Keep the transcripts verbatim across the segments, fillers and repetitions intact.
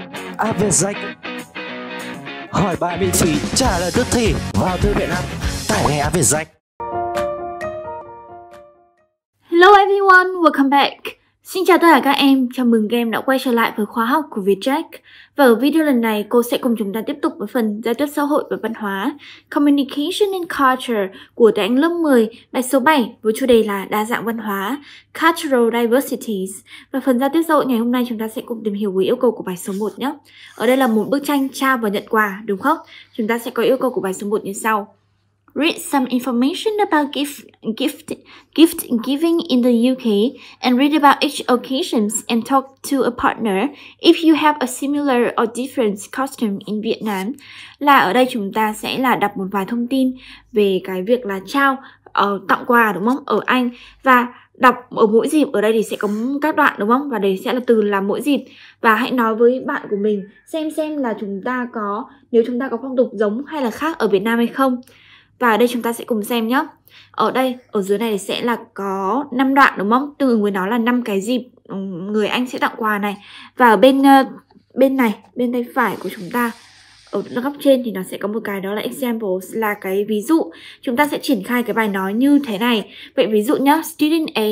app Việt Danh. Hỏi bài miễn phí, trả lời tức thì. Vào thư viện app, tải ngay app Việt Danh. Hello everyone, welcome back. Xin chào tất cả các em, chào mừng các em đã quay trở lại với khóa học của Vietjack. Và ở video lần này, cô sẽ cùng chúng ta tiếp tục với phần giao tiếp xã hội và văn hóa Communication and Culture của tiếng Anh lớp mười, bài số bảy với chủ đề là đa dạng văn hóa Cultural Diversities. Và phần giao tiếp xã hội ngày hôm nay chúng ta sẽ cùng tìm hiểu với yêu cầu của bài số một nhé. Ở đây là một bức tranh trao và nhận quà, đúng không? Chúng ta sẽ có yêu cầu của bài số một như sau. Read some information about gift, gift, gift giving in the U K and read about each occasions and talk to a partner if you have a similar or different custom in Vietnam. Là ở đây chúng ta sẽ là đọc một vài thông tin về cái việc là trao, uh, tặng quà đúng không? Ở Anh và đọc ở mỗi dịp, ở đây thì sẽ có các đoạn đúng không? Và đây sẽ là từ là mỗi dịp. Và hãy nói với bạn của mình xem xem là chúng ta có, nếu chúng ta có phong tục giống hay là khác ở Việt Nam hay không. Và ở đây chúng ta sẽ cùng xem nhé. Ở đây, ở dưới này sẽ là có năm đoạn đúng không? Tương ứng với nó là năm cái dịp người Anh sẽ tặng quà này. Và ở bên uh, bên này, bên tay phải của chúng ta, ở góc trên thì nó sẽ có một cái đó là examples, là cái ví dụ. Chúng ta sẽ triển khai cái bài nói như thế này. Vậy ví dụ nhé, student A,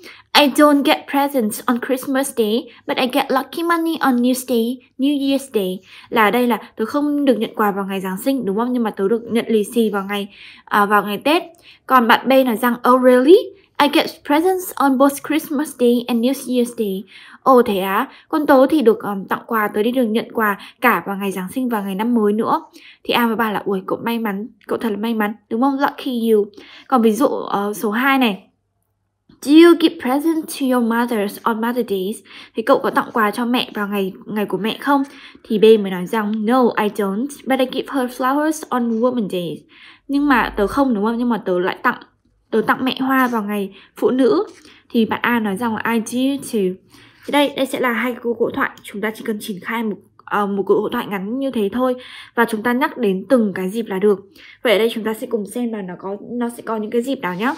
I don't get presents on Christmas Day, but I get lucky money on New Day, New Year's Day. Là ở đây là tớ không được nhận quà vào ngày Giáng sinh đúng không? Nhưng mà tớ được nhận lì xì vào ngày à, vào ngày Tết. Còn bạn B nói rằng, oh really? I get presents on both Christmas Day and New Year's Day. Ồ thế á, con tớ thì được um, tặng quà, tớ đi được nhận quà cả vào ngày Giáng sinh và ngày năm mới nữa. Thì A với bà là, ui cậu may mắn, cậu thật là may mắn, đúng không? Lucky you. Còn ví dụ uh, số hai này. Do you give present to your mothers on Mother's Days? Thì cậu có tặng quà cho mẹ vào ngày ngày của mẹ không? Thì B mới nói rằng, no, I don't, but I give her flowers on Women's Days. Nhưng mà tớ không đúng không? Nhưng mà tớ lại tặng, tớ tặng mẹ hoa vào ngày phụ nữ. Thì bạn A nói rằng là I do too. Thì đây, đây sẽ là hai cuộc hội thoại. Chúng ta chỉ cần triển khai một uh, một cuộc hội thoại ngắn như thế thôi. Và chúng ta nhắc đến từng cái dịp là được. Vậy ở đây chúng ta sẽ cùng xem là nó có nó sẽ có những cái dịp nào nhé.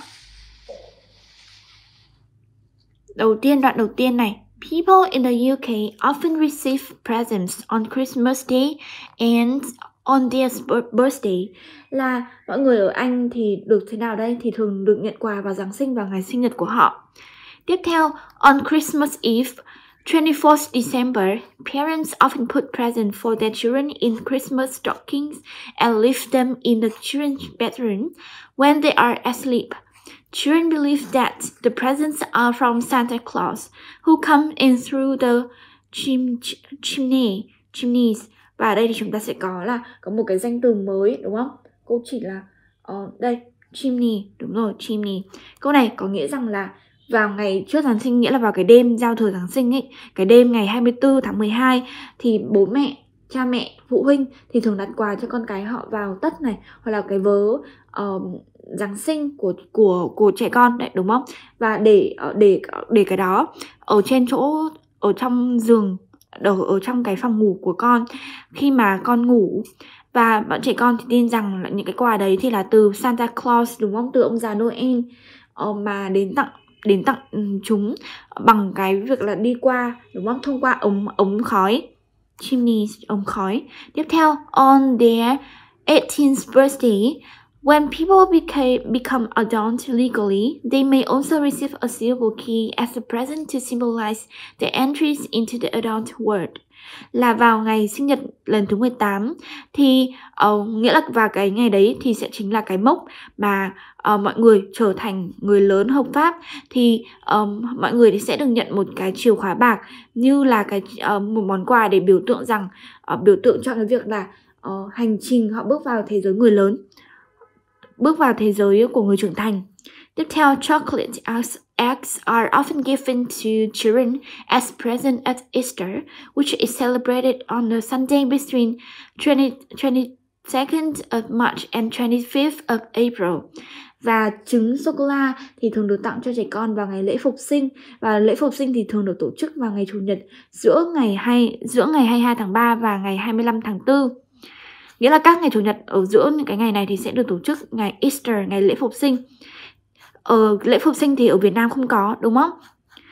Đầu tiên, đoạn đầu tiên này. People in the U K often receive presents on Christmas Day and on their birthday. Là mọi người ở Anh thì được thế nào đây? Thì thường được nhận quà vào Giáng sinh và ngày sinh nhật của họ. Tiếp theo, on Christmas Eve, twenty-fourth December, parents often put presents for their children in Christmas stockings and leave them in the children's bedroom when they are asleep. Children believe that the presents are from Santa Claus, who comes in through the chim chimney, chimneys. Và ở đây thì chúng ta sẽ có là có một cái danh từ mới đúng không? Cô chỉ là uh, đây, chimney, đúng rồi, chimney. Câu này có nghĩa rằng là vào ngày trước Giáng sinh, nghĩa là vào cái đêm giao thừa Giáng sinh ấy, cái đêm ngày hai mươi tư tháng mười hai thì bố mẹ, cha mẹ, phụ huynh thì thường đặt quà cho con cái họ vào tất này, hoặc là cái vớ uh, Giáng sinh của của của trẻ con đấy đúng không? Và để để để cái đó ở trên chỗ, ở trong giường, ở, ở trong cái phòng ngủ của con khi mà con ngủ. Và bọn trẻ con thì tin rằng là những cái quà đấy thì là từ Santa Claus đúng không? Từ ông già Noel uh, mà đến tặng đến tặng chúng bằng cái việc là đi qua đúng không? Thông qua ống ống khói, chimney, ống khói. Tiếp theo, on their eighteenth birthday, when people became, become adult legally, they may also receive a silver key as a present to symbolize their entries into the adult world. Là vào ngày sinh nhật lần thứ mười tám thì uh, nghĩa là vào cái ngày đấy thì sẽ chính là cái mốc mà uh, mọi người trở thành người lớn hợp pháp. Thì um, mọi người thì sẽ được nhận một cái chìa khóa bạc như là cái uh, một món quà để biểu tượng rằng uh, biểu tượng cho cái việc là uh, hành trình họ bước vào thế giới người lớn, bước vào thế giới của người trưởng thành. Tiếp theo, chocolate eggs are often given to children as present at Easter, which is celebrated on the Sunday between twenty-second of March and twenty-fifth of April. Và trứng sô-cô-la thì thường được tặng cho trẻ con vào ngày lễ Phục sinh. Và lễ Phục sinh thì thường được tổ chức vào ngày Chủ nhật giữa ngày hai giữa ngày hai mươi hai tháng ba và ngày hai mươi lăm tháng tư. Nghĩa là các ngày Chủ nhật ở giữa những cái ngày này thì sẽ được tổ chức ngày Easter, ngày lễ Phục sinh. Ở lễ Phục sinh thì ở Việt Nam không có, đúng không?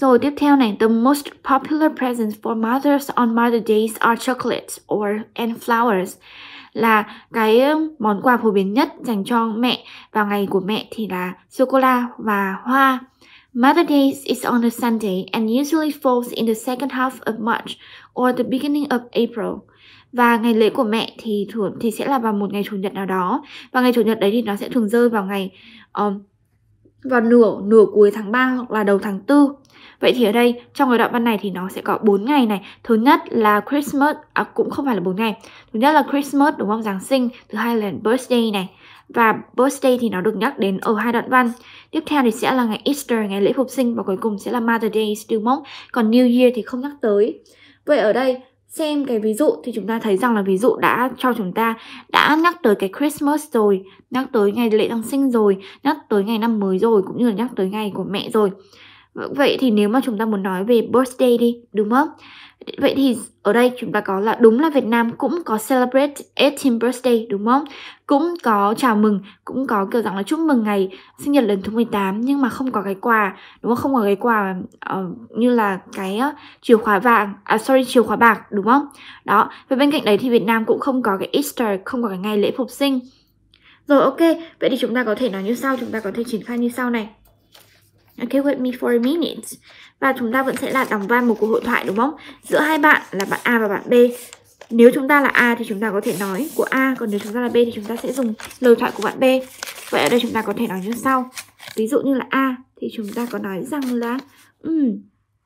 Rồi tiếp theo này, the most popular presents for mothers on Mother's Day are chocolates or and flowers. Là cái món quà phổ biến nhất dành cho mẹ vào ngày của mẹ thì là sô-cô-la và hoa. Mother's Day is on a Sunday and usually falls in the second half of March or the beginning of April. Và ngày lễ của mẹ thì thường thì sẽ là vào một ngày chủ nhật nào đó. Và ngày chủ nhật đấy thì nó sẽ thường rơi vào ngày um, vào nửa nửa cuối tháng ba hoặc là đầu tháng tư. Vậy thì ở đây trong cái đoạn văn này thì nó sẽ có bốn ngày này. Thứ nhất là Christmas, à, cũng không phải là bốn ngày. Thứ nhất là Christmas, đúng không? Giáng sinh. Thứ hai là birthday này. Và birthday thì nó được nhắc đến ở hai đoạn văn. Tiếp theo thì sẽ là ngày Easter, ngày lễ phục sinh. Và cuối cùng sẽ là Mother's Day, đúng không? Còn New Year thì không nhắc tới. Vậy ở đây xem cái ví dụ thì chúng ta thấy rằng là ví dụ đã cho chúng ta đã nhắc tới cái Christmas rồi, nhắc tới ngày lễ Giáng sinh rồi, nhắc tới ngày năm mới rồi, cũng như là nhắc tới ngày của mẹ rồi. Vậy thì nếu mà chúng ta muốn nói về birthday đi, đúng không? Vậy thì ở đây chúng ta có là đúng là Việt Nam cũng có celebrate eighteenth birthday, đúng không? Cũng có chào mừng, cũng có kiểu rằng là chúc mừng ngày sinh nhật lần thứ mười tám, nhưng mà không có cái quà, đúng không? Không có cái quà uh, như là cái uh, chìa khóa vàng, à sorry, chìa khóa bạc, đúng không? Đó, và bên cạnh đấy thì Việt Nam cũng không có cái Easter, không có cái ngày lễ phục sinh. Rồi ok, vậy thì chúng ta có thể nói như sau, chúng ta có thể triển khai như sau này. Okay, wait me for a minute. Và chúng ta vẫn sẽ là đóng vai một cuộc hội thoại, đúng không? Giữa hai bạn là bạn A và bạn B. Nếu chúng ta là A thì chúng ta có thể nói của A, còn nếu chúng ta là B thì chúng ta sẽ dùng lời thoại của bạn B. Vậy ở đây chúng ta có thể nói như sau. Ví dụ như là A thì chúng ta có nói rằng là um,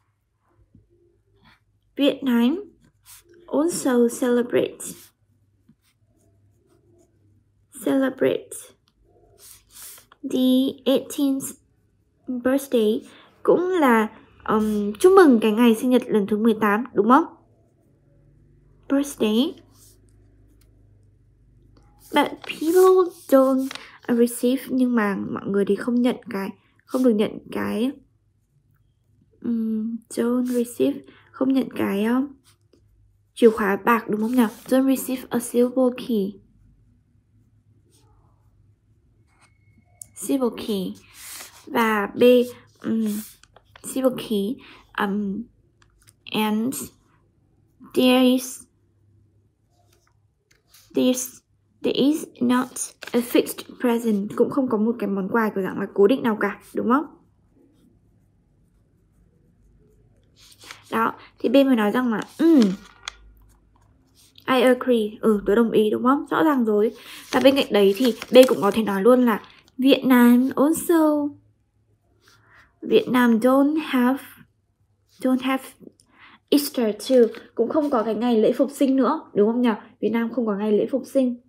Việt Nam also celebrate celebrate the eighteenth birthday, cũng là um, chúc mừng cái ngày sinh nhật lần thứ mười tám, đúng không? Birthday. But people don't receive, nhưng mà mọi người thì không nhận cái, không được nhận cái um, don't receive, không nhận cái um, chìa khóa bạc, đúng không nào? Don't receive a silver key. Silver key. Và B, um, silver key, um, and there is there's, there is not a fixed present, cũng không có một cái món quà của dạng là cố định nào cả, đúng không? Đó, thì B mới nói rằng là um, I agree, ừ, tôi đồng ý, đúng không? Rõ ràng rồi. Và bên cạnh đấy thì B cũng có thể nói luôn là Việt Nam also Việt Nam don't have don't have Easter too, cũng không có cái ngày lễ phục sinh nữa, đúng không nhỉ? Việt Nam không có ngày lễ phục sinh.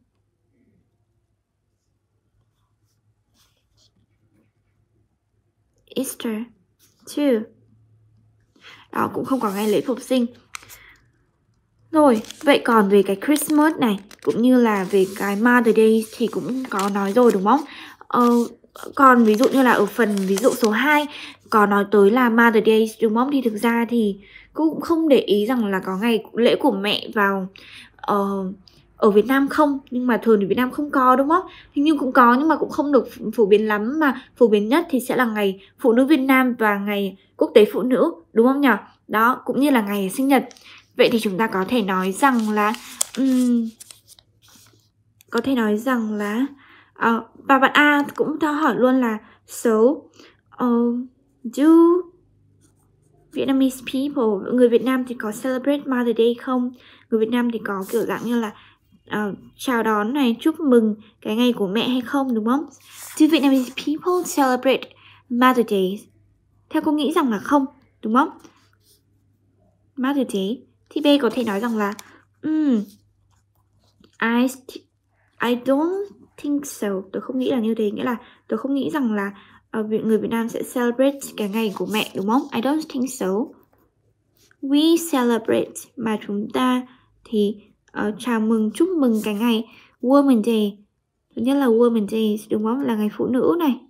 Easter too. Đó, cũng không có ngày lễ phục sinh. Rồi, vậy còn về cái Christmas này, cũng như là về cái Mother's Day thì cũng có nói rồi, đúng không? Ờ, còn ví dụ như là ở phần ví dụ số hai có nói tới là Mother's Day, đúng không? Thì thực ra thì cũng không để ý rằng là có ngày lễ của mẹ vào uh, ở Việt Nam không. Nhưng mà thường thì Việt Nam không có, đúng không? Hình như cũng có nhưng mà cũng không được phổ biến lắm. Mà phổ biến nhất thì sẽ là ngày Phụ nữ Việt Nam và ngày Quốc tế Phụ nữ, đúng không nhỉ? Đó, cũng như là ngày sinh nhật. Vậy thì chúng ta có thể nói rằng là um, Có thể nói rằng là uh, và bạn A cũng cho hỏi luôn là So uh, do Vietnamese people, người Việt Nam thì có celebrate Mother's Day không? Người Việt Nam thì có kiểu dạng như là uh, chào đón này, chúc mừng cái ngày của mẹ hay không, đúng không? Do Vietnamese people celebrate Mother's Day? Theo cô nghĩ rằng là không, đúng không? Mother's Day. Thì B có thể nói rằng là um, I, I don't think so. Tôi không nghĩ là như thế. Nghĩa là tôi không nghĩ rằng là uh, người Việt Nam sẽ celebrate cái ngày của mẹ, đúng không? I don't think so. We celebrate, mà chúng ta thì uh, chào mừng, chúc mừng cái ngày Women's Day. Thứ nhất là Women's Day, đúng không? Là ngày phụ nữ này.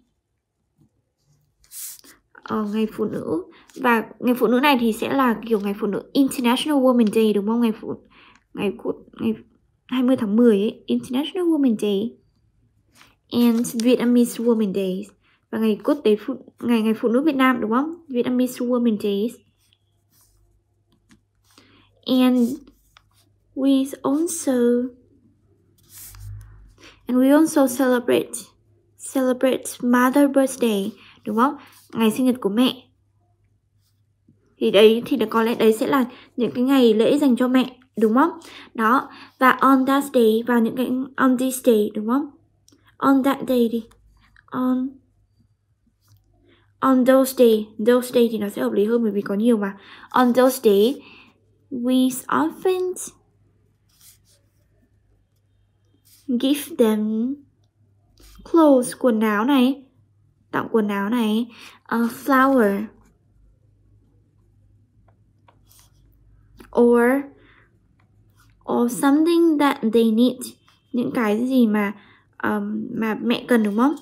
Ờ, ngày phụ nữ. Và ngày phụ nữ này thì sẽ là kiểu ngày phụ nữ International Women's Day, đúng không? Ngày phụ ngày của ngày hai mươi tháng mười ấy, International Women's Day and Vietnamese Women's Day. và ngày quốc tế phụ, ngày ngày phụ nữ Việt Nam, đúng không? Vietnamese Women Days. And we also and we also celebrate celebrate Mother Birthday, đúng không? Ngày sinh nhật của mẹ. Thì đấy thì có lẽ đấy sẽ là những cái ngày lễ dành cho mẹ, đúng không? Đó, và on that day, vào những cái on this day, đúng không? On that day đi. On On those day, those day thì nó sẽ hợp lý hơn bởi vì có nhiều mà. On those day, we often give them clothes, quần áo này, tặng quần áo này, a flower, or or something that they need, những cái gì mà um, mà mẹ cần, đúng không?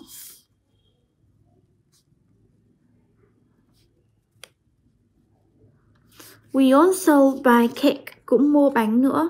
We also buy cake, cũng mua bánh nữa.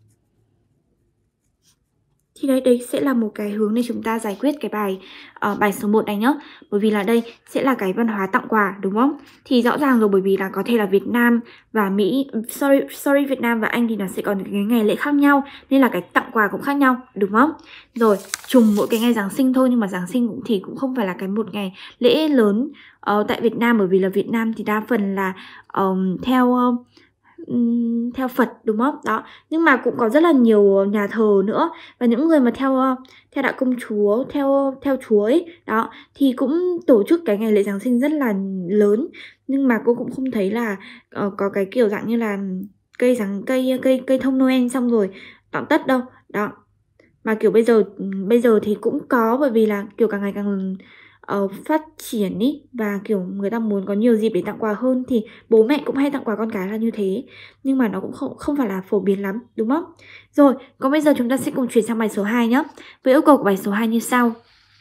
Thì đấy, đấy sẽ là một cái hướng để chúng ta giải quyết cái bài uh, bài số một này nhá. Bởi vì là đây sẽ là cái văn hóa tặng quà, đúng không? Thì rõ ràng rồi, bởi vì là có thể là Việt Nam và Mỹ, sorry, sorry Việt Nam và Anh thì nó sẽ có những cái ngày lễ khác nhau, nên là cái tặng quà cũng khác nhau, đúng không? Rồi, trùng mỗi cái ngày Giáng sinh thôi, nhưng mà Giáng sinh cũng thì cũng không phải là cái một ngày lễ lớn uh, tại Việt Nam, bởi vì là Việt Nam thì đa phần là um, theo uh, theo Phật, đúng không? Đó, nhưng mà cũng có rất là nhiều nhà thờ nữa, và những người mà theo theo đạo Công Chúa, theo theo Chúa ấy, đó thì cũng tổ chức cái ngày lễ Giáng sinh rất là lớn, nhưng mà cô cũng không thấy là uh, có cái kiểu dạng như là cây giáng cây cây cây thông Noel xong rồi tặng tất đâu. Đó, mà kiểu bây giờ bây giờ thì cũng có, bởi vì là kiểu càng ngày càng Uh, phát triển ý, và kiểu người ta muốn có nhiều dịp để tặng quà hơn, thì bố mẹ cũng hay tặng quà con cái là như thế, nhưng mà nó cũng không, không phải là phổ biến lắm, đúng không? Rồi, còn bây giờ chúng ta sẽ cùng chuyển sang bài số hai nhé. Với yêu cầu của bài số hai như sau.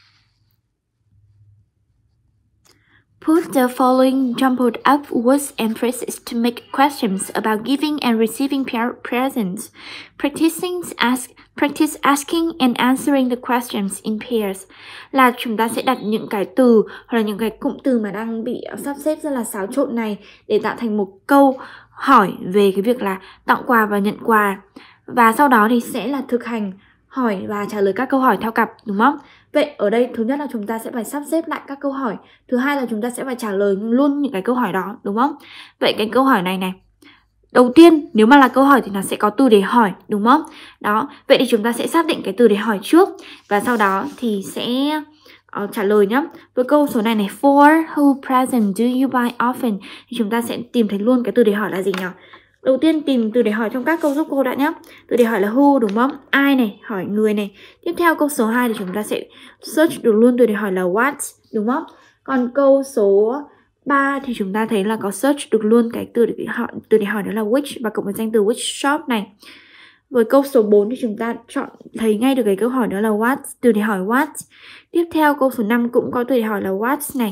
Put the following jumbled up words and phrases to make questions about giving and receiving presents. Practicing ask Practice asking and answering the questions in pairs. Là chúng ta sẽ đặt những cái từ hoặc là những cái cụm từ mà đang bị sắp xếp rất là xáo trộn này để tạo thành một câu hỏi về cái việc là tặng quà và nhận quà. Và sau đó thì sẽ là thực hành hỏi và trả lời các câu hỏi theo cặp, đúng không? Vậy ở đây thứ nhất là chúng ta sẽ phải sắp xếp lại các câu hỏi. Thứ hai là chúng ta sẽ phải trả lời luôn những cái câu hỏi đó, đúng không? Vậy cái câu hỏi này này, đầu tiên nếu mà là câu hỏi thì nó sẽ có từ để hỏi, đúng không? Đó, vậy thì chúng ta sẽ xác định cái từ để hỏi trước, và sau đó thì sẽ uh, trả lời nhá. Với câu số này này, for who present do you buy often, thì chúng ta sẽ tìm thấy luôn cái từ để hỏi là gì nhỉ? Đầu tiên tìm từ để hỏi trong các câu giúp cô đã nhá. Từ để hỏi là who, đúng không? Ai này, hỏi người này. Tiếp theo câu số hai thì chúng ta sẽ search được luôn từ để hỏi là what, đúng không? Còn câu số ba thì chúng ta thấy là có search được luôn cái từ để hỏi, từ để hỏi đó là which, và cộng với danh từ which shop này. Với câu số bốn thì chúng ta chọn thấy ngay được cái câu hỏi đó là what, từ để hỏi what. Tiếp theo câu số năm cũng có từ để hỏi là what này.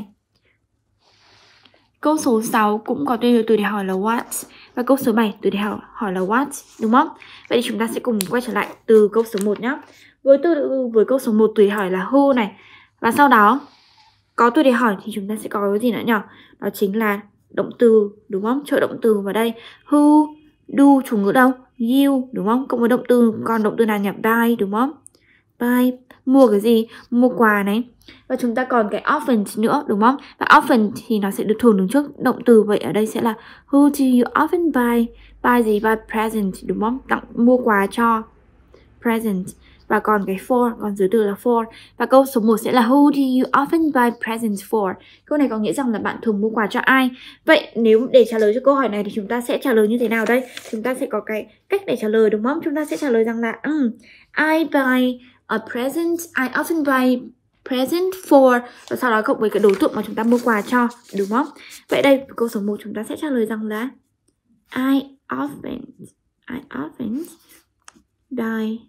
Câu số sáu cũng có từ để hỏi là what. Và câu số bảy từ để hỏi, hỏi là what, đúng không? Vậy thì chúng ta sẽ cùng quay trở lại từ câu số một nhé. Với từ với câu số một từ để hỏi là who này. Và sau đó có từ để hỏi thì chúng ta sẽ có cái gì nữa nhỉ? Đó chính là động từ, đúng không? Trợ động từ vào đây. Who, do, chủ ngữ đâu? You, đúng không? Cộng với động từ, còn động từ nào nhỉ? Buy, đúng không? Buy, mua cái gì? Mua quà này. Và chúng ta còn cái often nữa, đúng không? Và often thì nó sẽ được thường đứng trước động từ. Vậy ở đây sẽ là who do you often buy? Buy gì? Buy present, đúng không? Tặng, mua quà cho. Present. Và còn cái for, còn dưới từ là for. Và câu số một sẽ là who do you often buy presents for? Câu này có nghĩa rằng là bạn thường mua quà cho ai? Vậy nếu để trả lời cho câu hỏi này thì chúng ta sẽ trả lời như thế nào đây? Chúng ta sẽ có cái cách để trả lời, đúng không? Chúng ta sẽ trả lời rằng là um, I buy a present, I often buy present for, và sau đó cộng với cái đối tượng mà chúng ta mua quà cho, đúng không? Vậy đây, câu số một chúng ta sẽ trả lời rằng là I often, I often buy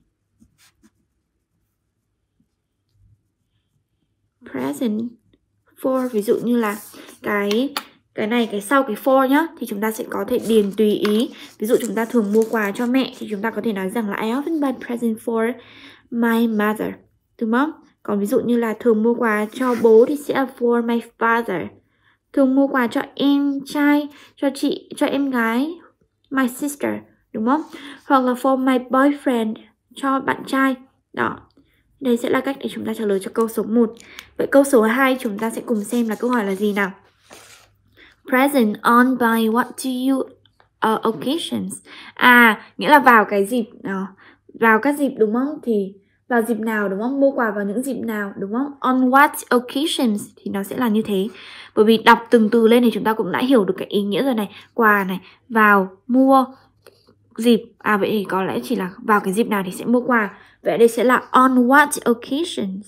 present for. Ví dụ như là cái cái này, cái sau cái for nhá, thì chúng ta sẽ có thể điền tùy ý. Ví dụ chúng ta thường mua quà cho mẹ thì chúng ta có thể nói rằng là I often buy present for my mother, đúng không? Còn ví dụ như là thường mua quà cho bố thì sẽ là for my father. Thường mua quà cho em trai, cho chị, cho em gái, my sister, đúng không? Hoặc là for my boyfriend, cho bạn trai. Đó. Đây sẽ là cách để chúng ta trả lời cho câu số một. Vậy câu số hai chúng ta sẽ cùng xem là câu hỏi là gì nào. Present on by what do you uh, occasions? À, nghĩa là vào cái dịp nào? Vào các dịp đúng không? Thì vào dịp nào đúng không? Mua quà vào những dịp nào đúng không? On what occasions thì nó sẽ là như thế. Bởi vì đọc từng từ lên thì chúng ta cũng đã hiểu được cái ý nghĩa rồi này. Quà này, vào, mua, dịp. À vậy thì có lẽ chỉ là vào cái dịp nào thì sẽ mua quà. Vậy đây sẽ là on what occasions.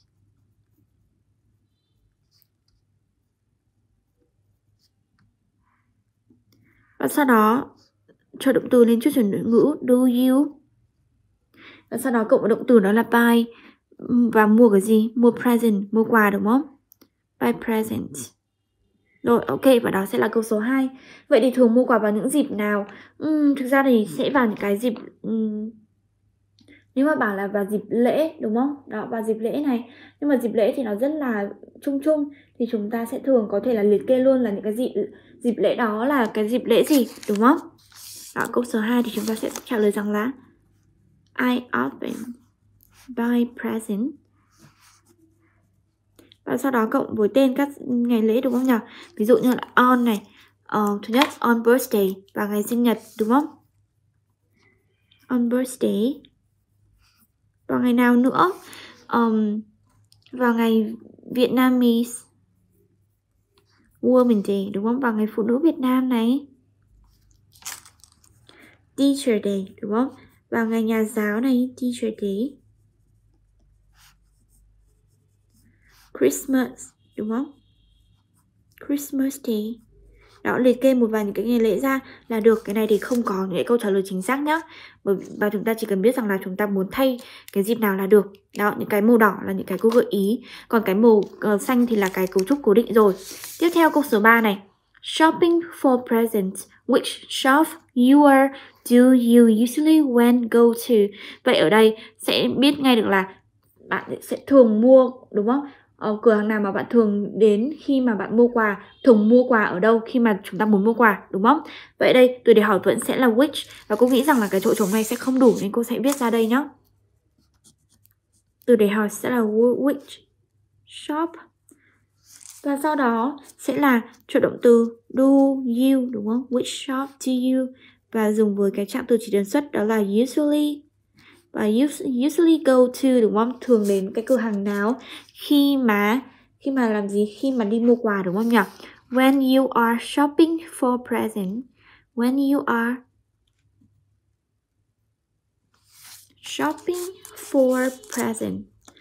Và sau đó cho động từ lên chút chuyển đổi ngữ do you. Và sau đó cộng với động từ đó là buy. Và mua cái gì? Mua present, mua quà đúng không? Buy present. Rồi ok, và đó sẽ là câu số hai. Vậy thì thường mua quà vào những dịp nào? Uhm, thực ra thì sẽ vào những cái dịp um, nếu mà bảo là vào dịp lễ đúng không? Đó, vào dịp lễ này. Nhưng mà dịp lễ thì nó rất là chung chung. Thì chúng ta sẽ thường có thể là liệt kê luôn là những cái dịp dịp lễ đó là cái dịp lễ gì, đúng không? Đó, câu số hai thì chúng ta sẽ trả lời rằng là I often buy present. Và sau đó cộng với tên các ngày lễ đúng không nhỉ? Ví dụ như là on này, uh, thứ nhất on birthday và ngày sinh nhật đúng không? On birthday. Vào ngày nào nữa? Um, vào ngày Vietnamese Women Day đúng không? Vào ngày phụ nữ Việt Nam này. Teacher Day đúng không? Vào ngày nhà giáo này, Teacher Day. Christmas đúng không? Christmas Day. Đó, liệt kê một vài những cái ngày lễ ra là được. Cái này thì không có những cái câu trả lời chính xác nhá. Và chúng ta chỉ cần biết rằng là chúng ta muốn thay cái dịp nào là được. Đó, những cái màu đỏ là những cái câu gợi ý. Còn cái màu uh, xanh thì là cái cấu trúc cố định rồi. Tiếp theo câu số ba này. Shopping for presents. Which shop you are do you usually when go to? Vậy ở đây sẽ biết ngay được là bạn sẽ thường mua đúng không? Ờ, cửa hàng nào mà bạn thường đến khi mà bạn mua quà, thường mua quà ở đâu khi mà chúng ta muốn mua quà đúng không? Vậy đây từ để hỏi vẫn sẽ là which. Và cô nghĩ rằng là cái chỗ trống này sẽ không đủ nên cô sẽ viết ra đây nhá. Từ để hỏi sẽ là which shop. Và sau đó sẽ là chỗ động từ do you đúng không? Which shop do you. Và dùng với cái trạng từ chỉ đơn xuất đó là usually. Và usually go to đúng không? Thường đến cái cửa hàng nào khi mà khi mà làm gì? Khi mà đi mua quà đúng không nhỉ? When you are shopping for present. When you are shopping for present.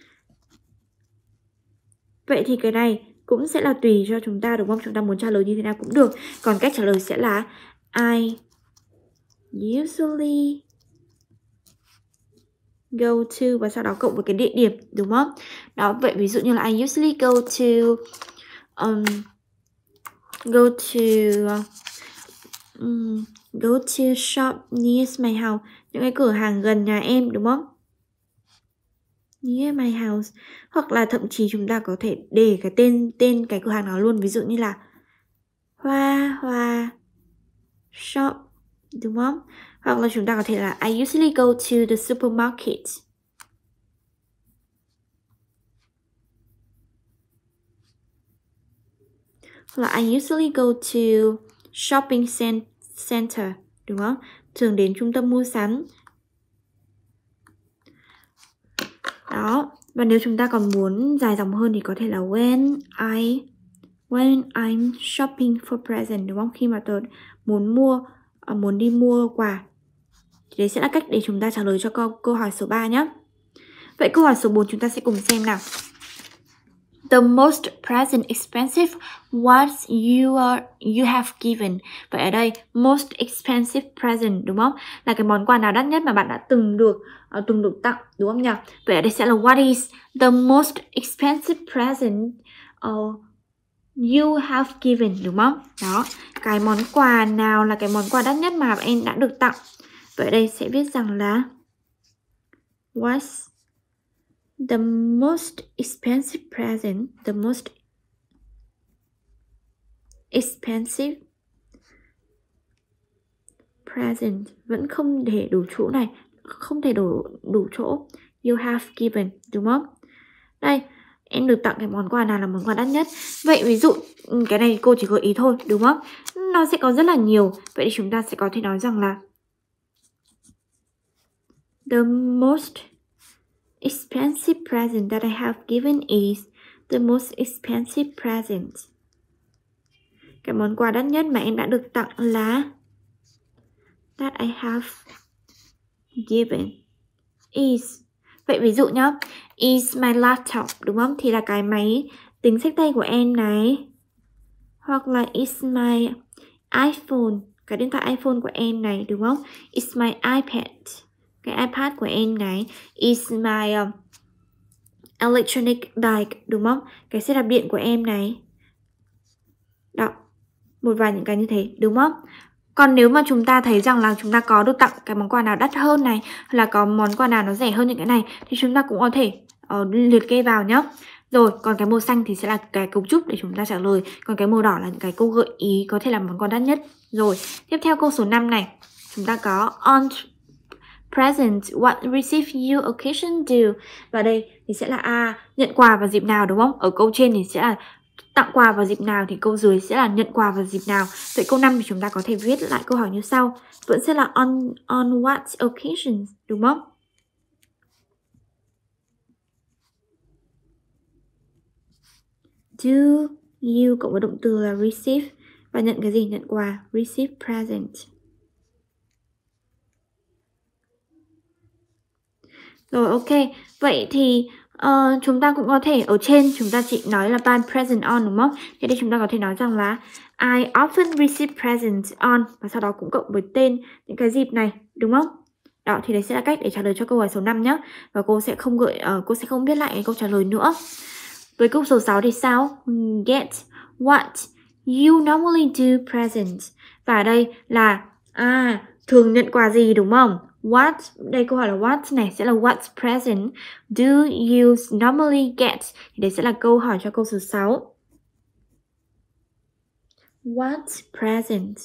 Vậy thì cái này cũng sẽ là tùy cho chúng ta đúng không? Chúng ta muốn trả lời như thế nào cũng được. Còn cách trả lời sẽ là I usually go to và sau đó cộng với cái địa điểm đúng không? Đó, vậy ví dụ như là I usually go to um, go to um, go to shop near my house. Những cái cửa hàng gần nhà em đúng không? Near my house. Hoặc là thậm chí chúng ta có thể để cái tên tên cái cửa hàng đó luôn. Ví dụ như là Hoa Hoa shop đúng không? Hoặc là chúng ta có thể là I usually go to the supermarket. Hoặc là I usually go to shopping center đúng không? Thường đến trung tâm mua sắm. Đó, và nếu chúng ta còn muốn dài dòng hơn thì có thể là when I when I'm shopping for present đúng không? Khi mà tôi muốn mua muốn đi mua quà. Thì đấy sẽ là cách để chúng ta trả lời cho câu, câu hỏi số ba nhé. Vậy câu hỏi số bốn chúng ta sẽ cùng xem nào. The most present expensive what you are you have given. Vậy ở đây most expensive present đúng không? Là cái món quà nào đắt nhất mà bạn đã từng được uh, từng được tặng đúng không nhỉ? Vậy ở đây sẽ là what is the most expensive present uh, you have given đúng không? Đó, cái món quà nào là cái món quà đắt nhất mà em đã được tặng. Vậy đây sẽ viết rằng là What's The most expensive present. The most expensive present. Vẫn không thể đủ chỗ này. Không thể đủ, đủ chỗ. You have given. Đúng không? Đây. Em được tặng cái món quà nào là món quà đắt nhất. Vậy ví dụ cái này cô chỉ gợi ý thôi. Đúng không? Nó sẽ có rất là nhiều. Vậy thì chúng ta sẽ có thể nói rằng là the most expensive present that I have given is the most expensive present. Cái món quà đắt nhất mà em đã được tặng là that I have given is. Vậy ví dụ nhá, is my laptop, đúng không? Thì là cái máy tính xách tay của em này. Hoặc là is my iPhone, cái điện thoại iPhone của em này, đúng không? Is my iPad, cái iPad của em này. Is my um, electronic bike, đúng không? Cái xe đạp điện của em này. Đó, một vài những cái như thế, đúng không? Còn nếu mà chúng ta thấy rằng là chúng ta có được tặng cái món quà nào đắt hơn này, hay là có món quà nào nó rẻ hơn những cái này, thì chúng ta cũng có thể uh, liệt kê vào nhé. Rồi, còn cái màu xanh thì sẽ là cái cấu trúc để chúng ta trả lời. Còn cái màu đỏ là những cái câu gợi ý có thể là món quà đắt nhất. Rồi, tiếp theo câu số năm này. Chúng ta có on present, what receive you occasion do. Và đây thì sẽ là A, nhận quà vào dịp nào, đúng không? Ở câu trên thì sẽ là tặng quà vào dịp nào, thì câu dưới sẽ là nhận quà vào dịp nào. Vậy câu năm thì chúng ta có thể viết lại câu hỏi như sau. Vẫn sẽ là on, on what occasions, đúng không? Do you cộng với động từ là receive. Và nhận cái gì? Nhận quà. Receive present. Rồi, ok. Vậy thì uh, chúng ta cũng có thể ở trên chúng ta chỉ nói là buy present on, đúng không? Thế đây chúng ta có thể nói rằng là I often receive presents on, và sau đó cũng cộng với tên những cái dịp này, đúng không? Đó, thì đấy sẽ là cách để trả lời cho câu hỏi số năm nhé. Và cô sẽ không gợi uh, cô sẽ không viết lại cái câu trả lời nữa. Với câu số sáu thì sao? Get what you normally do present. Và ở đây là à, thường nhận quà gì, đúng không? What, đây câu hỏi là what này sẽ là what present do you normally get. Thì đây sẽ là câu hỏi cho câu số sáu. What present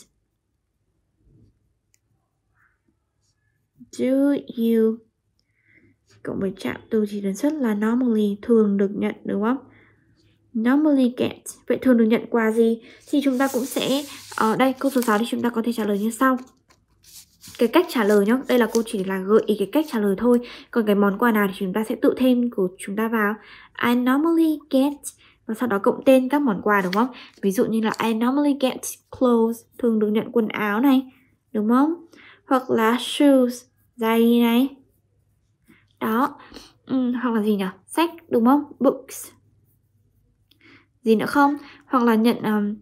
do you cộng với trạng từ chỉ đơn xuất là normally, thường được nhận, đúng không? Normally get. Vậy thường được nhận quà gì? Thì chúng ta cũng sẽ ở đây câu số sáu thì chúng ta có thể trả lời như sau. Cái cách trả lời nhá, đây là cô chỉ là gợi ý cái cách trả lời thôi. Còn cái món quà nào thì chúng ta sẽ tự thêm của chúng ta vào. I normally get, và sau đó cộng tên các món quà, đúng không? Ví dụ như là I normally get clothes, thường được nhận quần áo này, đúng không? Hoặc là shoes, giày này. Đó. Ừ, hoặc là gì nhỉ? Sách, đúng không? Books. Gì nữa không? Hoặc là nhận um,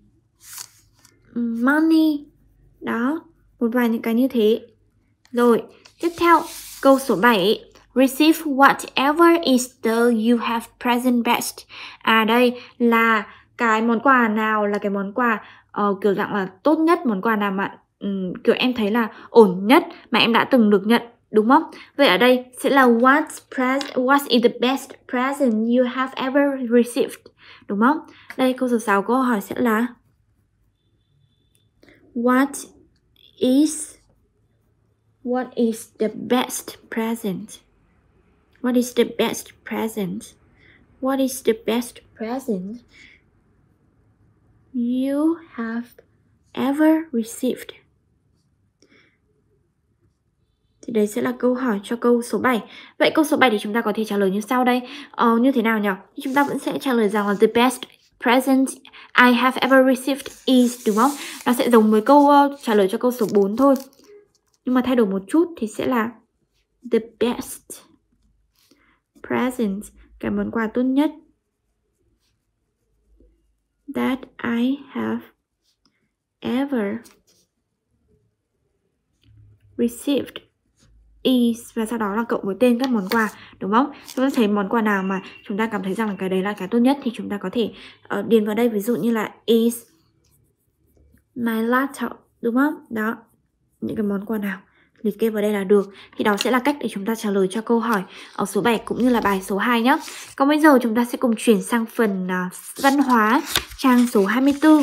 money. Đó. Một vài những cái như thế. Rồi, tiếp theo, câu số bảy. Receive whatever is the you have present best. À đây là cái món quà nào là cái món quà uh, kiểu dạng là tốt nhất, món quà nào mà um, kiểu em thấy là ổn nhất mà em đã từng được nhận, đúng không? Vậy ở đây sẽ là what, pres what is the best present you have ever received, đúng không? Đây câu số sáu câu hỏi sẽ là What is What is the best present? What is the best present? What is the best present you have ever received? Thì đấy sẽ là câu hỏi cho câu số bảy. Vậy câu số bảy thì chúng ta có thể trả lời như sau đây. Ờ, như thế nào nhỉ? Chúng ta vẫn sẽ trả lời rằng là the best present I have ever received is, đúng không? Nó sẽ giống với câu uh, trả lời cho câu số bốn thôi. Nhưng mà thay đổi một chút thì sẽ là the best present, cái món quà tốt nhất that I have ever received is, và sau đó là cộng với tên các món quà, đúng không? Chúng ta thấy món quà nào mà chúng ta cảm thấy rằng là cái đấy là cái tốt nhất thì chúng ta có thể uh, điền vào đây, ví dụ như là is my laptop, đúng không? Đó, những cái món quà nào liệt kê vào đây là được. Thì đó sẽ là cách để chúng ta trả lời cho câu hỏi ở số bảy cũng như là bài số hai nhé. Còn bây giờ chúng ta sẽ cùng chuyển sang phần uh, văn hóa, trang số hai mươi tư.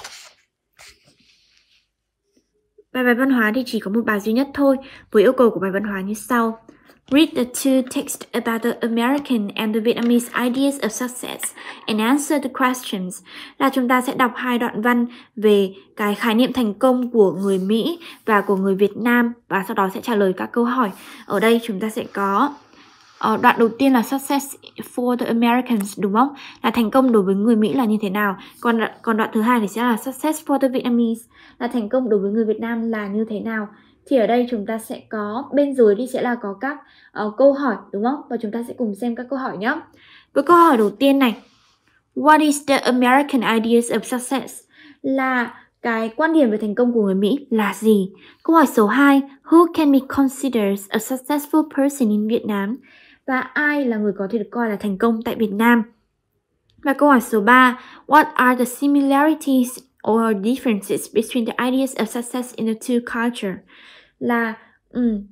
Bài bài văn hóa thì chỉ có một bài duy nhất thôi, với yêu cầu của bài văn hóa như sau. Read the two texts about the American and the Vietnamese ideas of success and answer the questions. Là chúng ta sẽ đọc hai đoạn văn về cái khái niệm thành công của người Mỹ và của người Việt Nam, và sau đó sẽ trả lời các câu hỏi. Ở đây chúng ta sẽ có uh, đoạn đầu tiên là success for the Americans, đúng không? Là thành công đối với người Mỹ là như thế nào. Còn, còn đoạn thứ hai thì sẽ là success for the Vietnamese, là thành công đối với người Việt Nam là như thế nào. Thì ở đây chúng ta sẽ có, bên dưới đi sẽ là có các uh, câu hỏi, đúng không? Và chúng ta sẽ cùng xem các câu hỏi nhé. Với câu hỏi đầu tiên này, what is the American ideas of success? Là cái quan điểm về thành công của người Mỹ là gì? Câu hỏi số hai, who can be considered a successful person in Vietnam? Và ai là người có thể được coi là thành công tại Việt Nam? Và câu hỏi số ba, what are the similarities or differences between the ideas of success in the two cultures? Là um,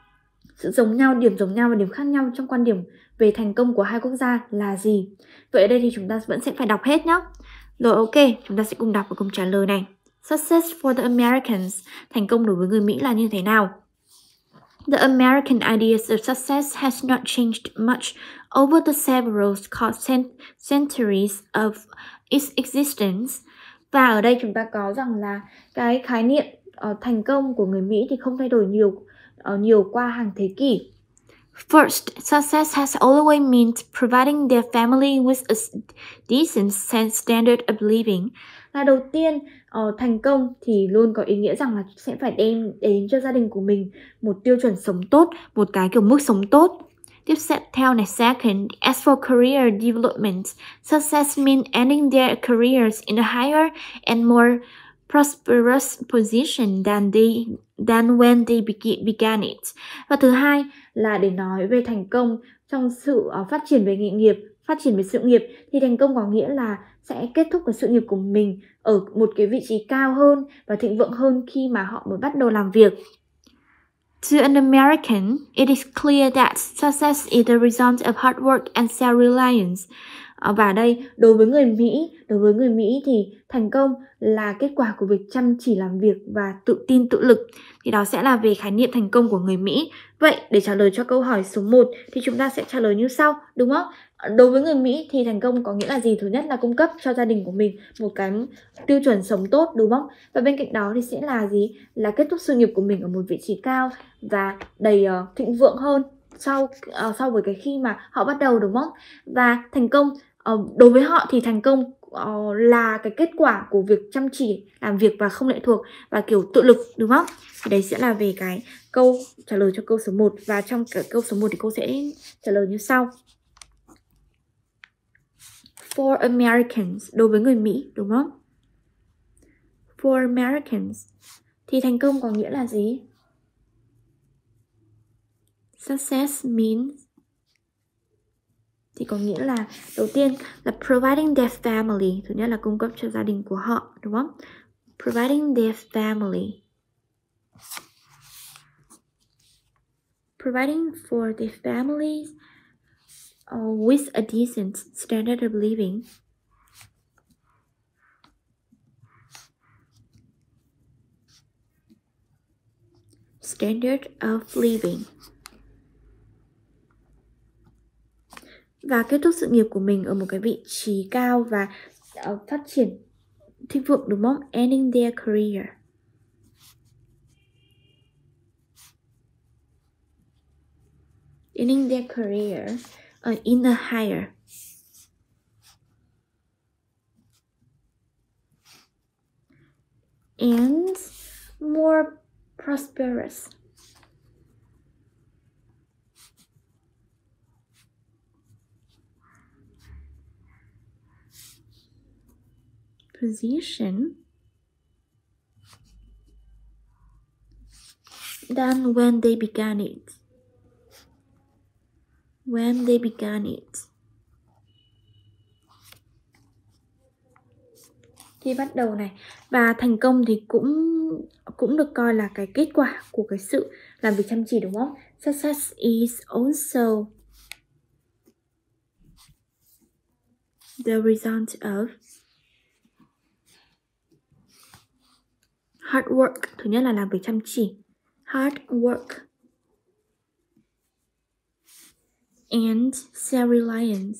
sự giống nhau, điểm giống nhau và điểm khác nhau trong quan điểm về thành công của hai quốc gia là gì? Vậy ở đây thì chúng ta vẫn sẽ phải đọc hết nhé. Rồi ok, chúng ta sẽ cùng đọc và cùng trả lời này. Success for the Americans, thành công đối với người Mỹ là như thế nào? The American ideas of success has not changed much over the several centuries of its existence. Và ở đây chúng ta có rằng là cái khái niệm uh, thành công của người Mỹ thì không thay đổi nhiều uh, nhiều qua hàng thế kỷ. First, success has always meant providing their family with a decent standard of living. Là đầu tiên, uh, thành công thì luôn có ý nghĩa rằng là sẽ phải đem đến cho gia đình của mình một tiêu chuẩn sống tốt, một cái kiểu mức sống tốt. Tiếp theo này, second, as for career development, success means ending their careers in a higher and more prosperous position than they than when they began it. Và thứ hai là để nói về thành công trong sự uh, phát triển về nghề nghiệp, phát triển về sự nghiệp, thì thành công có nghĩa là sẽ kết thúc cái sự nghiệp của mình ở một cái vị trí cao hơn và thịnh vượng hơn khi mà họ mới bắt đầu làm việc. To an American, it is clear that success is the result of hard work and self-reliance. Và đây, đối với người Mỹ, đối với người Mỹ thì thành công là kết quả của việc chăm chỉ làm việc và tự tin tự lực. Thì đó sẽ là về khái niệm thành công của người Mỹ. Vậy, để trả lời cho câu hỏi số một thì chúng ta sẽ trả lời như sau, đúng không? Đối với người Mỹ thì thành công có nghĩa là gì? Thứ nhất là cung cấp cho gia đình của mình một cái tiêu chuẩn sống tốt, đúng không? Và bên cạnh đó thì sẽ là gì? Là kết thúc sự nghiệp của mình ở một vị trí cao và đầy uh, thịnh vượng hơn sau uh, sau với cái khi mà họ bắt đầu, đúng không? Và thành công uh, đối với họ thì thành công uh, là cái kết quả của việc chăm chỉ làm việc và không lệ thuộc và kiểu tự lực, đúng không? Thì đấy sẽ là về cái câu trả lời cho câu số một. Và trong cái câu số một thì cô sẽ trả lời như sau. For Americans, đối với người Mỹ, đúng không? For Americans thì thành công có nghĩa là gì? Success means thì có nghĩa là đầu tiên là providing their family, thứ nhất là cung cấp cho gia đình của họ, đúng không? Providing their family, providing for their families uh, with a decent standard of living. Standard of living. Và kết thúc sự nghiệp của mình ở một cái vị trí cao và uh, phát triển thịnh vượng, đúng không? Ending their career. Ending their career uh, in a higher. And more prosperous. Position than when they began it. When they began it. Khi bắt đầu này. Và thành công thì cũng cũng được coi là cái kết quả của cái sự làm việc chăm chỉ đúng không? Success is also the result of hard work. Thứ nhất là làm việc chăm chỉ. Hard work. And self-reliance.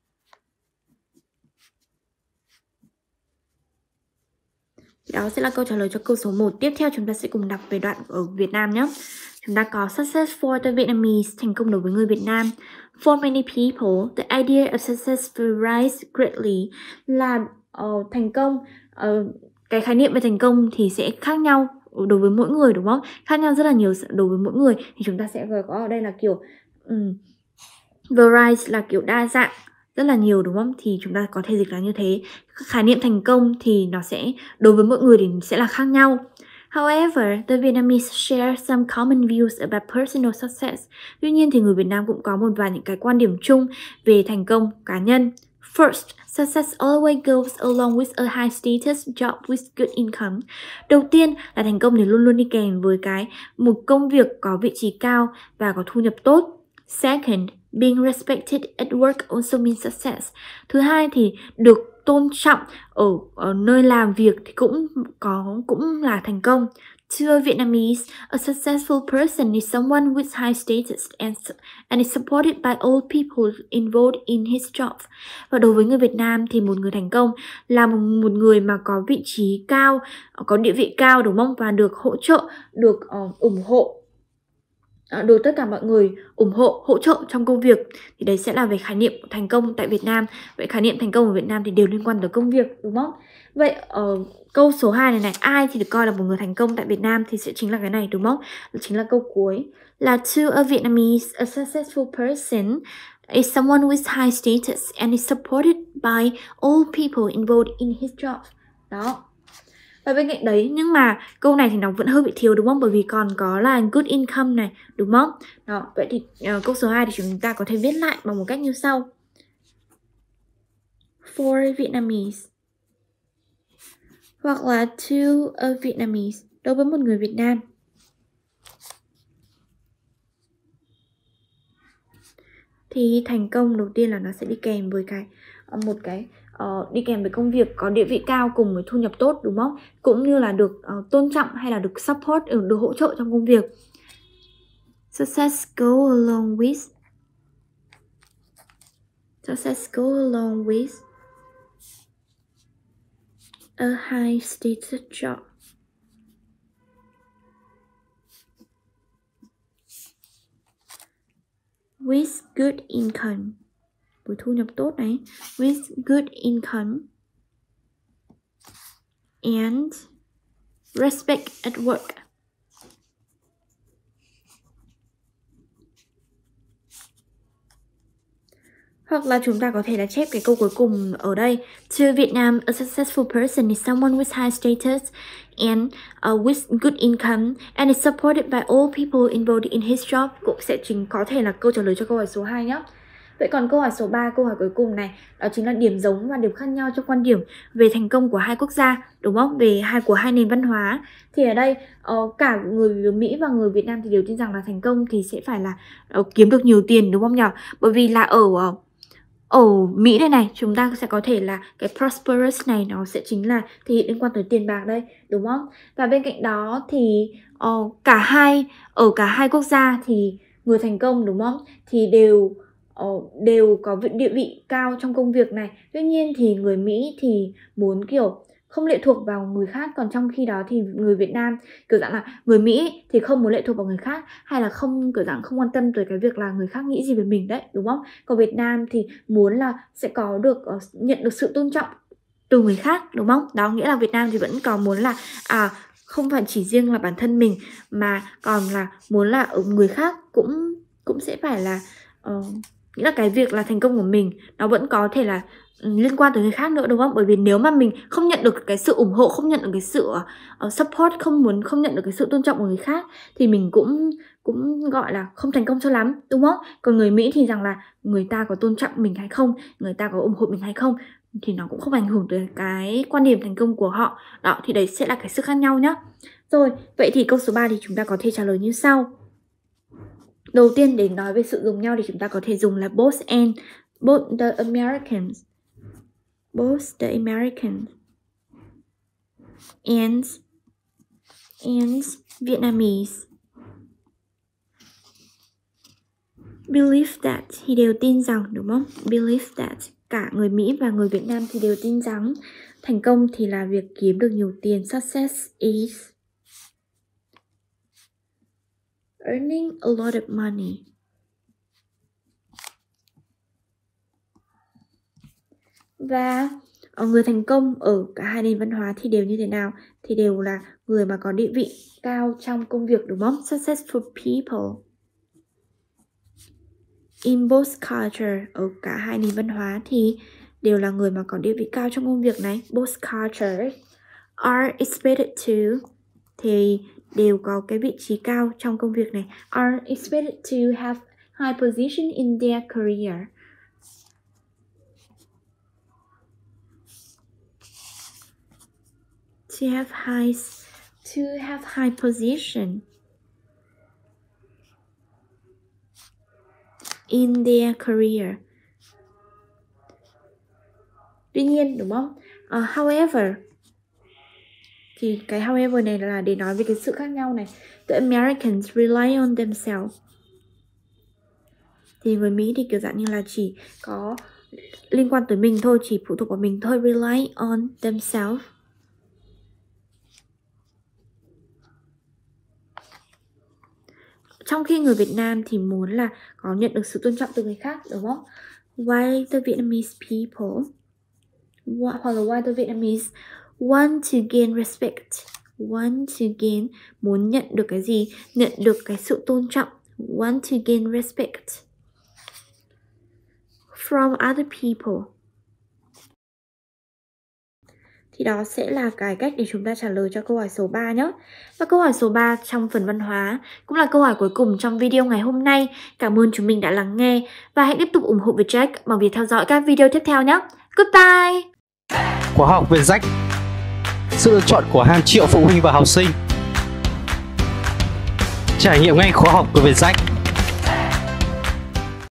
Đó sẽ là câu trả lời cho câu số một. Tiếp theo chúng ta sẽ cùng đọc về đoạn ở Việt Nam nhé. Chúng ta có success for the Vietnamese, thành công đối với người Việt Nam. For many people, the idea of success varies greatly. Là uh, thành công, uh, cái khái niệm về thành công thì sẽ khác nhau đối với mỗi người đúng không? Khác nhau rất là nhiều đối với mỗi người. Thì chúng ta sẽ có ở đây là kiểu um, varies là kiểu đa dạng, rất là nhiều đúng không? Thì chúng ta có thể dịch là như thế. Khái niệm thành công thì nó sẽ đối với mỗi người thì sẽ là khác nhau. However, the Vietnamese share some common views about personal success. Tuy nhiên thì người Việt Nam cũng có một vài những cái quan điểm chung về thành công cá nhân. First, success always goes along with a high status job with good income. Đầu tiên là thành công thì luôn luôn đi kèm với cái một công việc có vị trí cao và có thu nhập tốt. Second, being respected at work also means success. Thứ hai thì được tôn trọng ở, ở nơi làm việc thì cũng có cũng là thành công. To a Vietnamese, a successful person is someone with high status and, and is supported by all people involved in his job. Và đối với người Việt Nam thì một người thành công là một, một người mà có vị trí cao, có địa vị cao đúng không? Và được hỗ trợ, được uh, ủng hộ, được tất cả mọi người ủng hộ, hỗ trợ trong công việc. Thì đấy sẽ là về khái niệm thành công tại Việt Nam. Vậy khái niệm thành công ở Việt Nam thì đều liên quan tới công việc đúng không? Vậy ở uh, câu số hai này này, ai thì được coi là một người thành công tại Việt Nam thì sẽ chính là cái này đúng không? Đó chính là câu cuối là to a Vietnamese, a successful person is someone with high status and is supported by all people involved in his job. Đó. Và bên cạnh đấy, nhưng mà câu này thì nó vẫn hơi bị thiếu đúng không? Bởi vì còn có là good income này, đúng không? Đó, vậy thì uh, câu số hai thì chúng ta có thể viết lại bằng một cách như sau. For Vietnamese. Hoặc là to a Vietnamese, đối với một người Việt Nam. Thì thành công đầu tiên là nó sẽ đi kèm với cái uh, một cái Uh, đi kèm với công việc có địa vị cao cùng với thu nhập tốt đúng không? Cũng như là được uh, tôn trọng hay là được support, được hỗ trợ trong công việc. Success go along with Success go along with a high status job. With good income. Với thu nhập tốt này, with good income and respect at work. Hoặc là chúng ta có thể là chép cái câu cuối cùng ở đây. To Vietnam, a successful person is someone with high status and uh, with good income and is supported by all people involved in his job. Cũng sẽ chính có thể là câu trả lời cho câu hỏi số hai nhé. Vậy còn câu hỏi số ba, câu hỏi cuối cùng này, đó chính là điểm giống và điểm khác nhau trong quan điểm về thành công của hai quốc gia, đúng không? Về hai của hai nền văn hóa. Thì ở đây uh, cả người Mỹ và người Việt Nam thì đều tin rằng là thành công thì sẽ phải là uh, kiếm được nhiều tiền, đúng không nhỉ? Bởi vì là ở uh, ở Mỹ đây này, chúng ta sẽ có thể là cái prosperous này nó sẽ chính là thể hiện liên quan tới tiền bạc đây, đúng không? Và bên cạnh đó thì uh, cả hai ở cả hai quốc gia thì người thành công, đúng không? Thì đều đều có địa vị cao trong công việc này. Tuy nhiên thì người Mỹ thì muốn kiểu không lệ thuộc vào người khác, còn trong khi đó thì người Việt Nam kiểu dạng là người Mỹ thì không muốn lệ thuộc vào người khác, hay là không kiểu dạng không quan tâm tới cái việc là người khác nghĩ gì về mình đấy, đúng không? Còn Việt Nam thì muốn là sẽ có được uh, nhận được sự tôn trọng từ người khác, đúng không? Đó nghĩa là Việt Nam thì vẫn còn muốn là à không phải chỉ riêng là bản thân mình mà còn là muốn là ở người khác cũng cũng sẽ phải là uh, nghĩa là cái việc là thành công của mình nó vẫn có thể là liên quan tới người khác nữa, đúng không? Bởi vì nếu mà mình không nhận được cái sự ủng hộ, không nhận được cái sự uh, support, không muốn không nhận được cái sự tôn trọng của người khác thì mình cũng cũng gọi là không thành công cho lắm, đúng không? Còn người Mỹ thì rằng là người ta có tôn trọng mình hay không, người ta có ủng hộ mình hay không thì nó cũng không ảnh hưởng tới cái quan điểm thành công của họ. Đó thì đấy sẽ là cái sự khác nhau nhá. Rồi, vậy thì câu số ba thì chúng ta có thể trả lời như sau. Đầu tiên để nói về sự giống nhau thì chúng ta có thể dùng là both and, both the Americans, both the Americans and and Vietnamese believe that thì đều tin rằng, đúng không? Believe that, cả người Mỹ và người Việt Nam thì đều tin rằng thành công thì là việc kiếm được nhiều tiền. Success is earning a lot of money. Và ở người thành công ở cả hai nền văn hóa thì đều như thế nào? Thì đều là người mà có địa vị cao trong công việc, đúng không? Successful people in both culture, ở cả hai nền văn hóa thì đều là người mà có địa vị cao trong công việc này. Both cultures are expected to, thì đều có cái vị trí cao trong công việc này. Are expected to have high position in their career. To have high, to have high position in their career. Tuy nhiên, đúng không? Uh, however, thì cái however này là để nói về cái sự khác nhau này. The Americans rely on themselves. Thì người Mỹ thì kiểu dạng như là chỉ có liên quan tới mình thôi, chỉ phụ thuộc vào mình thôi. Rely on themselves. Trong khi người Việt Nam thì muốn là có nhận được sự tôn trọng từ người khác, đúng không? Why the Vietnamese people, hoặc là why the Vietnamese want to gain respect, want to gain, muốn nhận được cái gì? Nhận được cái sự tôn trọng. Want to gain respect from other people. Thì đó sẽ là cái cách để chúng ta trả lời cho câu hỏi số ba nhé. Và câu hỏi số ba trong phần văn hóa cũng là câu hỏi cuối cùng trong video ngày hôm nay. Cảm ơn chúng mình đã lắng nghe và hãy tiếp tục ủng hộ Vietjack bằng việc theo dõi các video tiếp theo nhé. Goodbye! Khóa học Vietjack, sự lựa chọn của hàng triệu phụ huynh và học sinh. Trải nghiệm ngay khóa học của Vietjack.